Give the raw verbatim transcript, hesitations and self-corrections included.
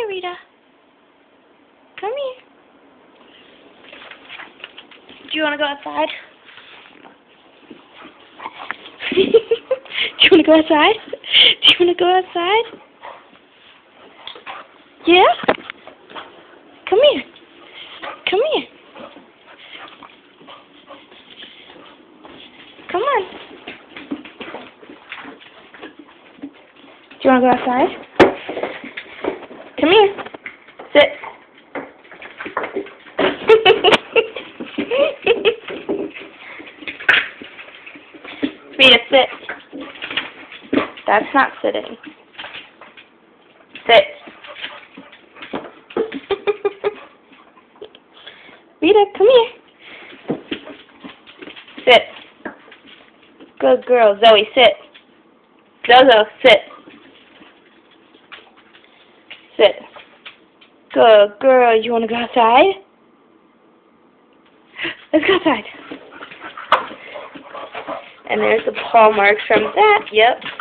here, Rita. Come here. Do you want to go outside? Do you want to go outside? Do you want to go outside? Yeah? Come here. Come here. Come on. Do you want to go outside? Come here. Sit. Rita, sit. That's not sitting. Sit. Rita, come here. Sit. Good girl. Zoe, sit. Zozo, sit. Sit. Good girl. You want to go outside? Let's go outside. And there's the paw marks from that. Yep.